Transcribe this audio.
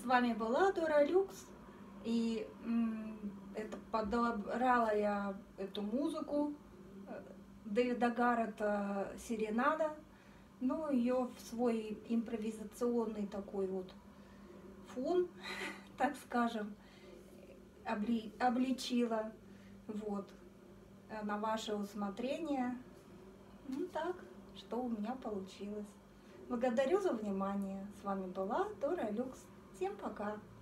вами была Дора Люкс. И это подобрала я эту музыку Дэвида Гаррета «Серенада». Ну, ее в свой импровизационный такой вот фон, так скажем, обличила. Вот. На ваше усмотрение. Ну так, что у меня получилось. Благодарю за внимание. С вами была Дора Люкс. Всем пока!